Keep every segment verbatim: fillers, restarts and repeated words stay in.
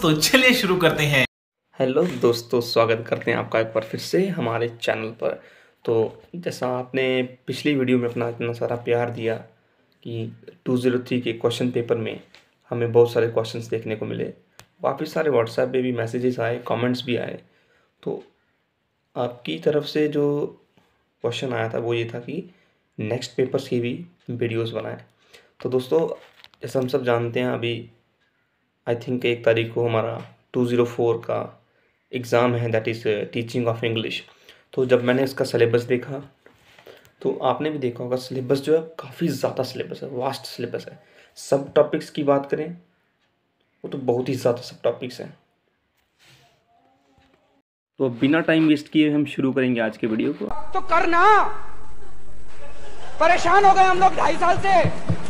तो चलिए शुरू करते हैं। हेलो दोस्तों, स्वागत करते हैं आपका एक बार फिर से हमारे चैनल पर। तो जैसा आपने पिछली वीडियो में अपना इतना सारा प्यार दिया कि दो सौ तीन के क्वेश्चन पेपर में हमें बहुत सारे क्वेश्चंस देखने को मिले, वापस सारे व्हाट्सएप पे भी मैसेजेस आए, कमेंट्स भी आए। तो आपकी तरफ से जो क्वेश्चन आया था वो ये था कि नेक्स्ट पेपर्स की भी वीडियोस बनाएं। तो दोस्तों, जैसा हम सब जानते हैं, अभी आई थिंक एक तारीख को हमारा दो सौ चार का एग्ज़ाम है, that is teaching of English. तो जब मैंने इसका सिलेबस देखा तो आपने भी देखा होगा, सिलेबस जो है काफ़ी ज़्यादा सिलेबस है, वास्ट सिलेबस है। सब टॉपिक्स की बात करें वो तो बहुत ही ज़्यादा सब टॉपिक्स हैं। तो बिना टाइम वेस्ट किए हम शुरू करेंगे आज के वीडियो को। तो करना, परेशान हो गए हम लोग ढाई साल से,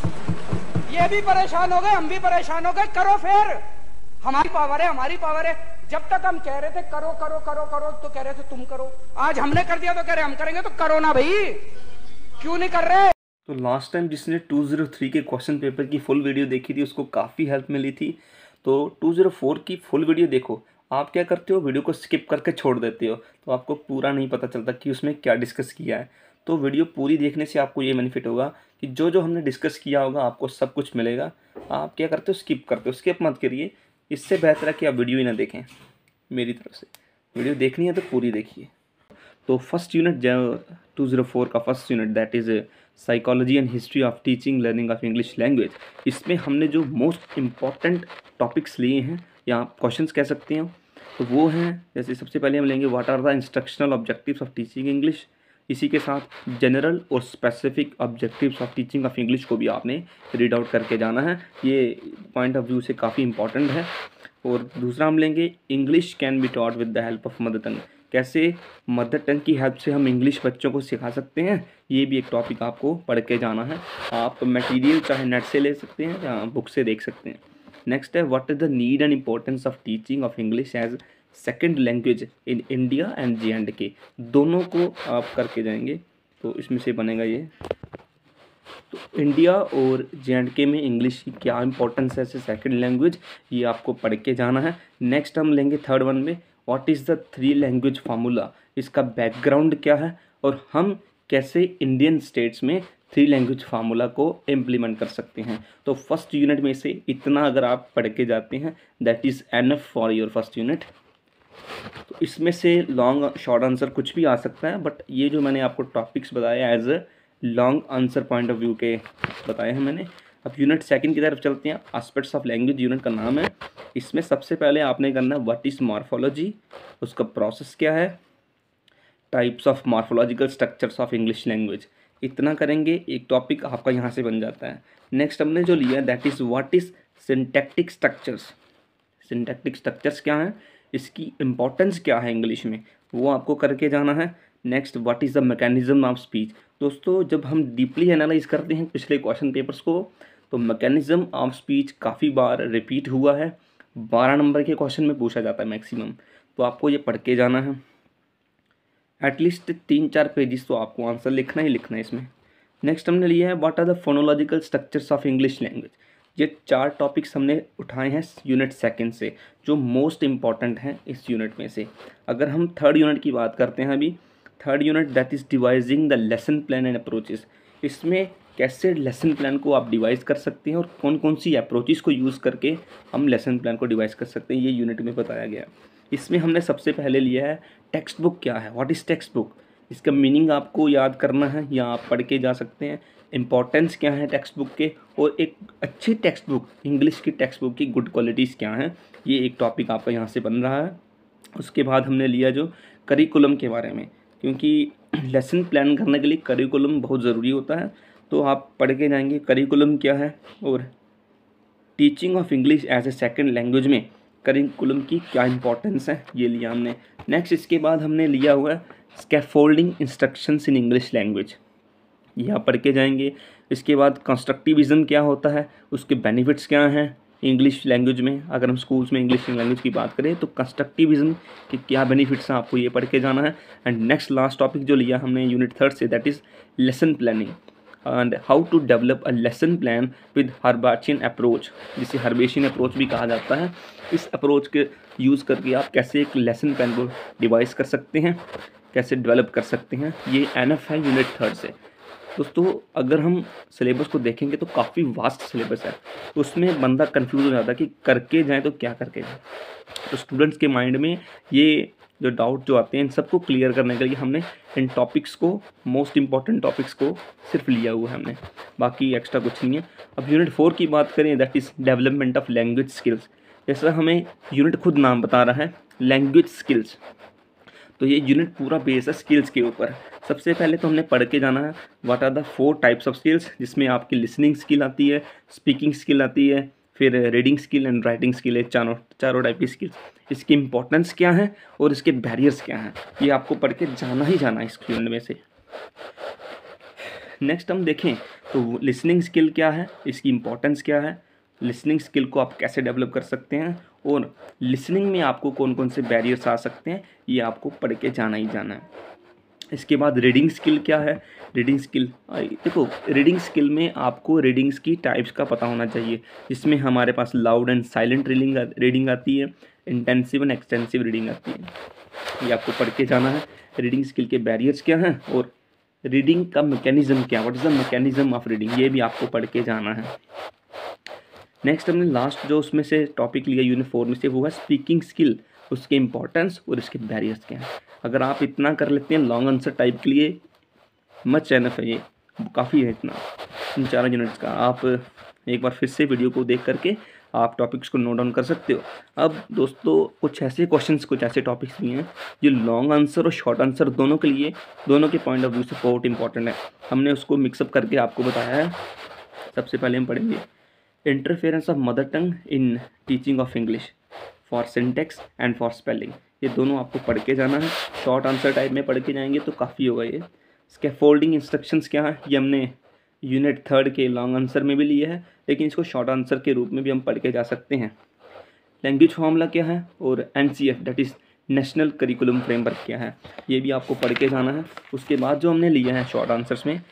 ये भी परेशान हो गए, हम भी परेशान हो गए। करो फिर, हमारी पावर है, हमारी पावर है। जब तक हम कह रहे थे करो करो करो करो तो कह रहे थे तुम करो, आज हमने कर दिया तो कह रहे हम करेंगे। तो करो ना भाई, क्यों नहीं कर रहे? तो लास्ट टाइम जिसने दो सौ तीन के क्वेश्चन पेपर की फुल वीडियो देखी थी उसको काफ़ी हेल्प मिली थी। तो दो सौ चार की फुल वीडियो देखो। आप क्या करते हो, वीडियो को स्किप करके छोड़ देते हो, तो आपको पूरा नहीं पता चलता कि उसमें क्या डिस्कस किया है। तो वीडियो पूरी देखने से आपको ये बेनिफिट होगा कि जो जो हमने डिस्कस किया होगा आपको सब कुछ मिलेगा। आप क्या करते हो, स्किप करते हो। स्किप मत करिए, इससे बेहतर है कि आप वीडियो ही ना देखें। मेरी तरफ से वीडियो देखनी है तो पूरी देखिए। तो फर्स्ट यूनिट जो दो सौ चार का first unit, that is psychology and history of teaching learning of English language. इसमें हमने जो मोस्ट इम्पॉर्टेंट टॉपिक्स लिए हैं या आप क्वेश्चंस कह सकते हैं, तो वो हैं, जैसे सबसे पहले हम लेंगे what are the instructional objectives of teaching English. इसी के साथ जनरल और specific objectives of teaching of English को भी आपने रीड आउट करके जाना है। ये पॉइंट ऑफ व्यू से काफ़ी इंपॉर्टेंट है। और दूसरा हम लेंगे English can be taught with the help of mother tongue. कैसे मदर टंग की हेल्प से हम इंग्लिश बच्चों को सिखा सकते हैं, ये भी एक टॉपिक आपको पढ़ के जाना है। आप मटेरियल चाहे नेट से ले सकते हैं या बुक से देख सकते हैं। नेक्स्ट है what is the need and importance of teaching of English as second language in India and J and K. दोनों को आप करके जाएंगे तो इसमें से बनेगा ये। तो इंडिया और जे एंड के में इंग्लिश की क्या इंपॉर्टेंस है एज सेकेंड लैंग्वेज, ये आपको पढ़ के जाना है। नेक्स्ट हम लेंगे थर्ड वन में what is the three language formula. इसका बैकग्राउंड क्या है और हम कैसे इंडियन स्टेट्स में थ्री लैंग्वेज फार्मूला को इम्प्लीमेंट कर सकते हैं। तो फर्स्ट यूनिट में से इतना अगर आप पढ़ के जाते हैं, that is enough for your first unit. तो इसमें से लॉन्ग शॉर्ट आंसर कुछ भी आ सकता है, बट ये जो मैंने आपको टॉपिक्स बताए as a long answer point of view के बताए हैं मैंने। अब यूनिट सेकंड की तरफ चलते हैं। एस्पेक्ट्स ऑफ लैंग्वेज यूनिट का नाम है। इसमें सबसे पहले आपने करना है व्हाट इज़ मॉर्फोलॉजी, उसका प्रोसेस क्या है, types of morphological structures of English language. इतना करेंगे, एक टॉपिक आपका यहाँ से बन जाता है। नेक्स्ट हमने जो लिया that is what is syntactic structures. Syntactic structures क्या हैं, इसकी इम्पोर्टेंस क्या है इंग्लिश में, वो आपको करके जाना है। Next what is the mechanism of speech. दोस्तों, जब हम डीपली एनालाइज करते हैं पिछले क्वेश्चन पेपर्स को, तो मैकेनिज्म ऑफ स्पीच काफ़ी बार रिपीट हुआ है। बारह नंबर के क्वेश्चन में पूछा जाता है मैक्सिमम, तो आपको ये पढ़ के जाना है। एटलीस्ट तीन चार पेजेस तो आपको आंसर लिखना ही लिखना है इसमें। नेक्स्ट हमने लिया है what are the phonological structures of English language. ये चार टॉपिक्स हमने उठाए हैं यूनिट सेकंड से, जो मोस्ट इम्पॉर्टेंट हैं इस यूनिट में से। अगर हम थर्ड यूनिट की बात करते हैं, अभी third unit that is devising the lesson plan and approaches. इसमें कैसे लेसन प्लान को आप डिवाइस कर सकते हैं और कौन कौन सी अप्रोचेस को यूज़ करके हम लेसन प्लान को डिवाइस कर सकते हैं, ये यूनिट में बताया गया। इसमें हमने सबसे पहले लिया है टेक्स्ट बुक क्या है, व्हाट इज़ टेक्स्ट बुक। इसका मीनिंग आपको याद करना है या आप पढ़ के जा सकते हैं। इम्पॉर्टेंस क्या है टेक्स्ट बुक के, और एक अच्छी टेक्स्ट बुक, इंग्लिश की टेक्स्ट बुक की गुड क्वालिटीज़ क्या हैं, ये एक टॉपिक आपका यहाँ से बन रहा है। उसके बाद हमने लिया जो करिकुलम के बारे में, क्योंकि लेसन प्लान करने के लिए करिकुलम बहुत ज़रूरी होता है। तो आप पढ़ के जाएंगे करिकुलम क्या है और teaching of English as a second language में करिकुलम की क्या इंपॉर्टेंस है, ये लिया हमने। नेक्स्ट इसके बाद हमने लिया हुआ है scaffolding instructions in English language, यह पढ़ के जाएंगे। इसके बाद कंस्ट्रक्टिविज़म क्या होता है, उसके बेनिफिट्स क्या हैं इंग्लिश लैंग्वेज में। अगर हम स्कूल्स में इंग्लिश लैंग्वेज की बात करें तो कंस्ट्रक्टिविज़म के क्या बेनिफिट्स हैं, आपको ये पढ़ के जाना है। एंड नेक्स्ट लास्ट टॉपिक जो लिया हमने यूनिट थर्ड से, that is lesson planning. And how to develop a lesson plan with Herbartian approach, जिसे हर्बेशियन अप्रोच भी कहा जाता है। इस अप्रोच के यूज़ करके आप कैसे एक लेसन प्लान को डिवाइस कर सकते हैं, कैसे डेवलप कर सकते हैं, ये एन एफ है यूनिट थर्ड से। दोस्तों अगर हम सिलेबस को देखेंगे तो काफ़ी वास्ट सिलेबस है, तो उसमें बंदा कंफ्यूज हो जाता है कि करके जाए तो क्या करके जाए। तो स्टूडेंट्स के माइंड में ये जो डाउट जो आते हैं इन सबको क्लियर करने के लिए हमने इन टॉपिक्स को, मोस्ट इंपॉर्टेंट टॉपिक्स को सिर्फ लिया हुआ है हमने, बाकी एक्स्ट्रा कुछ नहीं है। अब यूनिट फोर की बात करें, that is development of language skills. जैसा हमें यूनिट खुद नाम बता रहा है, लैंग्वेज स्किल्स, तो ये यूनिट पूरा बेस है स्किल्स के ऊपर। सबसे पहले तो हमने पढ़ के जाना है what are the four types of skills, जिसमें आपकी लिसनिंग स्किल आती है, स्पीकिंग स्किल आती है, फिर reading skill and writing skill है, चारों चारों टाइप की स्किल्स। इसकी इंपॉर्टेंस क्या है और इसके बैरियर्स क्या हैं, ये आपको पढ़ के जाना ही जाना है इस यूनिट में से। नेक्स्ट हम देखें तो लिसनिंग स्किल क्या है, इसकी इंपॉर्टेंस क्या है, लिसनिंग स्किल को आप कैसे डेवलप कर सकते हैं, और लिसनिंग में आपको कौन कौन से बैरियर्स आ सकते हैं, ये आपको पढ़ के जाना ही जाना है। इसके बाद रीडिंग स्किल क्या है, रीडिंग स्किल देखो, रीडिंग स्किल में आपको रीडिंग्स की टाइप्स का पता होना चाहिए, जिसमें हमारे पास loud and silent reading reading आती है, इंटेंसिव एंड एक्सटेंसिव रीडिंग आती है, ये आपको पढ़ के जाना है। रीडिंग स्किल के बैरियर्स क्या हैं और रीडिंग का मैकेनिज्म क्या, what is the mechanism of reading, ये भी आपको पढ़ के जाना है। नेक्स्ट हमने लास्ट जो उसमें से टॉपिक लिया यूनिट फोर में से, वो है स्पीकिंग स्किल, उसके इंपॉर्टेंस और इसके बैरियर्स क्या हैं। अगर आप इतना कर लेते हैं लॉन्ग आंसर टाइप के लिए मच एनफ है, ये काफ़ी है इतना, इन चारों यूनिट्स का। आप एक बार फिर से वीडियो को देख करके आप टॉपिक्स को नोट डाउन कर सकते हो। अब दोस्तों कुछ ऐसे क्वेश्चंस, कुछ ऐसे टॉपिक्स भी हैं जो लॉन्ग आंसर और शॉर्ट आंसर दोनों के लिए, दोनों के पॉइंट ऑफ व्यू से बहुत इंपॉर्टेंट है। हमने उसको मिक्सअप करके आपको बताया है। सबसे पहले हम पढ़ेंगे interference of mother tongue in teaching of English for syntax and for spelling, ये दोनों आपको पढ़ के जाना है। शॉर्ट आंसर टाइप में पढ़ के जाएंगे तो काफ़ी होगा ये। स्कैफोल्डिंग इंस्ट्रक्शंस क्या है, ये हमने यूनिट थर्ड के लॉन्ग आंसर में भी लिया है, लेकिन इसको शॉर्ट आंसर के रूप में भी हम पढ़ के जा सकते हैं। लैंग्वेज फार्मूला क्या है और N C F that is national curriculum framework क्या है, ये भी आपको पढ़ के जाना है। उसके बाद जो हमने लिया है शॉर्ट आंसर्स में,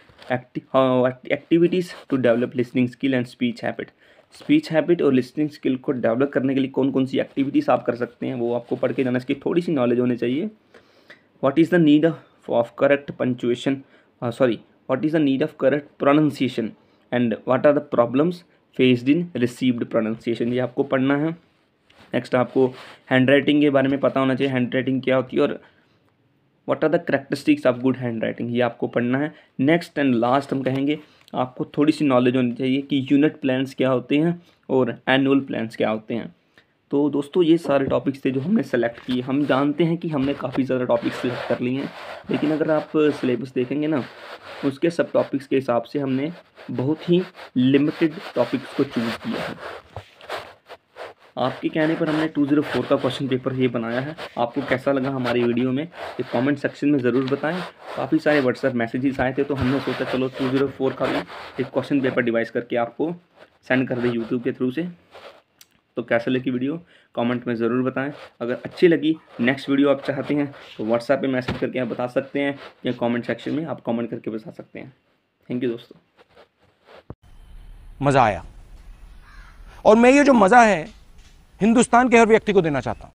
activities to develop listening skill and speech habit, speech habit और लिसनिंग स्किल को डेवलप करने के लिए कौन कौन सी एक्टिविटीज़ आप कर सकते हैं वो आपको पढ़ के जाना, इसकी थोड़ी सी नॉलेज होनी चाहिए। What is the need of correct punctuation, sorry what is the need of correct pronunciation and what are the problems faced in received pronunciation, ये आपको पढ़ना है। नेक्स्ट आपको हैंड राइटिंग के बारे में पता होना चाहिए, हैंड राइटिंग क्या होती है और what are the characteristics of good handwriting, ये आपको पढ़ना है। नेक्स्ट एंड लास्ट हम कहेंगे आपको थोड़ी सी नॉलेज होनी चाहिए कि यूनिट प्लान्स क्या होते हैं और एनुअल प्लान्स क्या होते हैं। तो दोस्तों ये सारे टॉपिक्स थे जो हमने सेलेक्ट किए। हम जानते हैं कि हमने काफ़ी ज़्यादा टॉपिक्स सेलेक्ट कर लिए हैं, लेकिन अगर आप सिलेबस देखेंगे ना, उसके सब टॉपिक्स के हिसाब से हमने बहुत ही लिमिटेड टॉपिक्स को चूज़ किया है। आपके कहने पर हमने टू ज़ीरो फोर का क्वेश्चन पेपर ये बनाया है। आपको कैसा लगा हमारी वीडियो में ये कमेंट सेक्शन में ज़रूर बताएं। काफ़ी सारे व्हाट्सएप मैसेजेस आए थे तो हमने सोचा चलो टू ज़ीरो फोर का भी एक क्वेश्चन पेपर डिवाइस करके आपको सेंड कर दें यूट्यूब के थ्रू से। तो कैसा लगी वीडियो कमेंट में ज़रूर बताएं। अगर अच्छी लगी, नेक्स्ट वीडियो आप चाहते हैं तो व्हाट्सएप पे मैसेज करके आप बता सकते हैं या कमेंट सेक्शन में आप कमेंट करके बता सकते हैं। थैंक यू दोस्तों। मज़ा आया और मैं ये जो मज़ा है हिंदुस्तान के हर व्यक्ति को देना चाहता हूं।